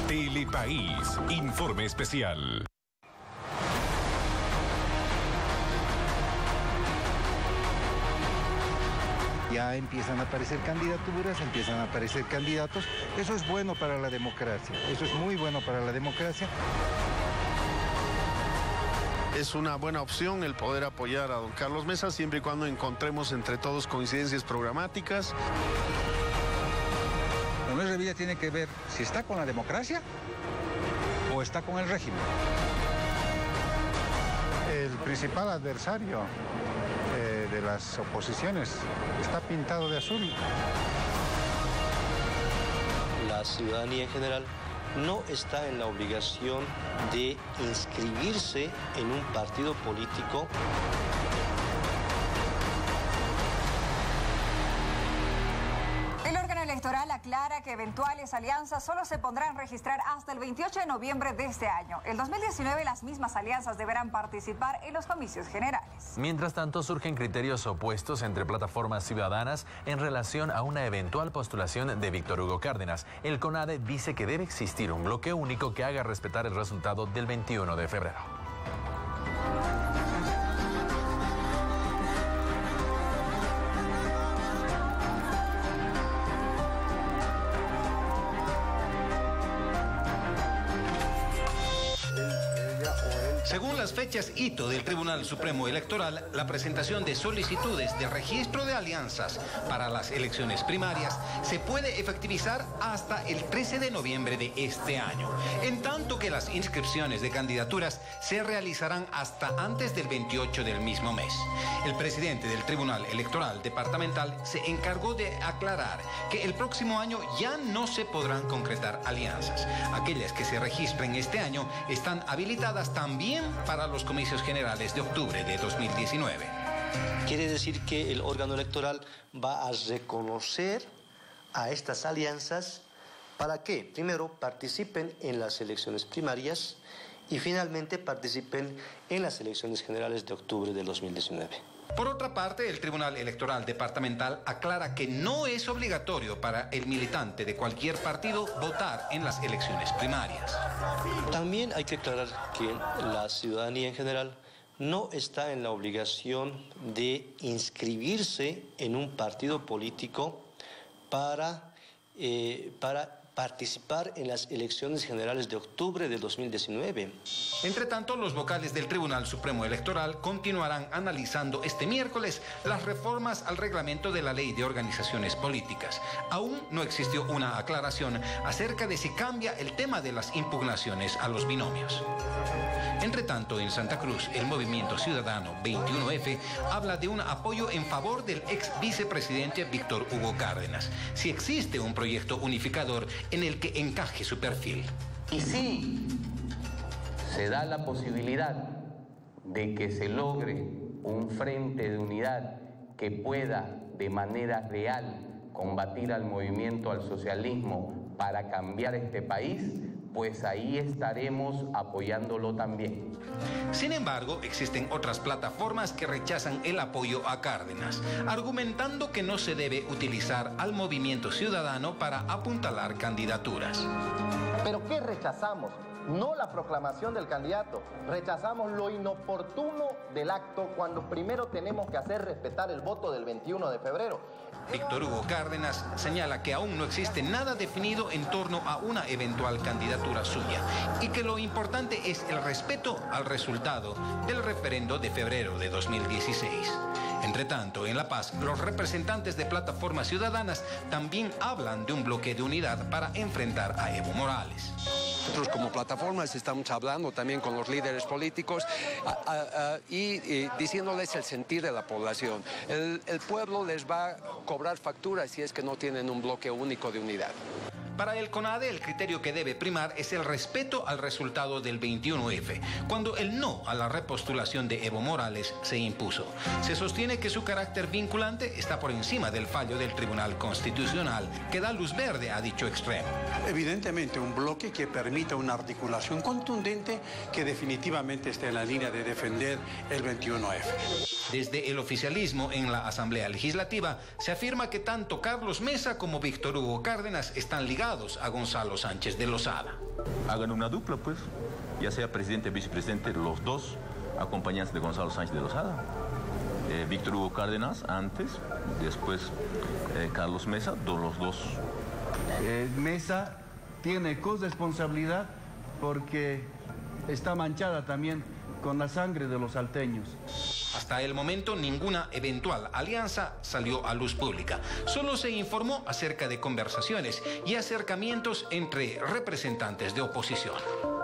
Telepaís, informe especial. Ya empiezan a aparecer candidaturas, empiezan a aparecer candidatos. Eso es bueno para la democracia, eso es muy bueno para la democracia. Es una buena opción el poder apoyar a don Carlos Mesa siempre y cuando encontremos entre todos coincidencias programáticas. Nuestra vida tiene que ver si está con la democracia o está con el régimen. El principal adversario de las oposiciones está pintado de azul. La ciudadanía en general no está en la obligación de inscribirse en un partido político. El órgano electoral aclara que eventuales alianzas solo se podrán registrar hasta el 28 de noviembre de este año. El 2019 las mismas alianzas deberán participar en los comicios generales. Mientras tanto, surgen criterios opuestos entre plataformas ciudadanas en relación a una eventual postulación de Víctor Hugo Cárdenas. El CONADE dice que debe existir un bloque único que haga respetar el resultado del 21 de febrero. Según las fechas hito del Tribunal Supremo Electoral, la presentación de solicitudes de registro de alianzas para las elecciones primarias se puede efectivizar hasta el 13 de noviembre de este año, en tanto que las inscripciones de candidaturas se realizarán hasta antes del 28 del mismo mes. El presidente del Tribunal Electoral Departamental se encargó de aclarar que el próximo año ya no se podrán concretar alianzas. Aquellas que se registren este año están habilitadas también para los comicios generales de octubre de 2019. Quiere decir que el órgano electoral va a reconocer a estas alianzas para que, primero, participen en las elecciones primarias y finalmente participen en las elecciones generales de octubre de 2019. Por otra parte, el Tribunal Electoral Departamental aclara que no es obligatorio para el militante de cualquier partido votar en las elecciones primarias. También hay que aclarar que la ciudadanía en general no está en la obligación de inscribirse en un partido político para participar en las elecciones generales de octubre de 2019. Entre tanto, los vocales del Tribunal Supremo Electoral continuarán analizando este miércoles las reformas al reglamento de la Ley de Organizaciones Políticas. Aún no existió una aclaración acerca de si cambia el tema de las impugnaciones a los binomios. Entre tanto, en Santa Cruz, el Movimiento Ciudadano 21F habla de un apoyo en favor del ex vicepresidente Víctor Hugo Cárdenas, si existe un proyecto unificador en el que encaje su perfil. Y si se da la posibilidad de que se logre un frente de unidad que pueda de manera real combatir al movimiento al socialismo para cambiar este país, pues ahí estaremos apoyándolo también. Sin embargo, existen otras plataformas que rechazan el apoyo a Cárdenas, argumentando que no se debe utilizar al movimiento ciudadano para apuntalar candidaturas. ¿Pero qué rechazamos? No la proclamación del candidato, rechazamos lo inoportuno del acto cuando primero tenemos que hacer respetar el voto del 21 de febrero. Víctor Hugo Cárdenas señala que aún no existe nada definido en torno a una eventual candidatura suya y que lo importante es el respeto al resultado del referendo de febrero de 2016. Entre tanto, en La Paz, los representantes de plataformas ciudadanas también hablan de un bloque de unidad para enfrentar a Evo Morales. Nosotros como plataformas estamos hablando también con los líderes políticos y diciéndoles el sentir de la población. El pueblo les va a cobrar facturas si es que no tienen un bloque único de unidad. Para el CONADE, el criterio que debe primar es el respeto al resultado del 21F, cuando el no a la repostulación de Evo Morales se impuso. Se sostiene que su carácter vinculante está por encima del fallo del Tribunal Constitucional, que da luz verde a dicho extremo. Evidentemente, un bloque que permita una articulación contundente que definitivamente esté en la línea de defender el 21F. Desde el oficialismo en la Asamblea Legislativa se afirma que tanto Carlos Mesa como Víctor Hugo Cárdenas están ligados allegados a Gonzalo Sánchez de Lozada. Hagan una dupla, pues, ya sea presidente, vicepresidente, los dos acompañantes de Gonzalo Sánchez de Lozada. Víctor Hugo Cárdenas antes, después Carlos Mesa, los dos. Mesa tiene corresponsabilidad porque está manchada también con la sangre de los salteños. Hasta el momento ninguna eventual alianza salió a luz pública. Solo se informó acerca de conversaciones y acercamientos entre representantes de oposición.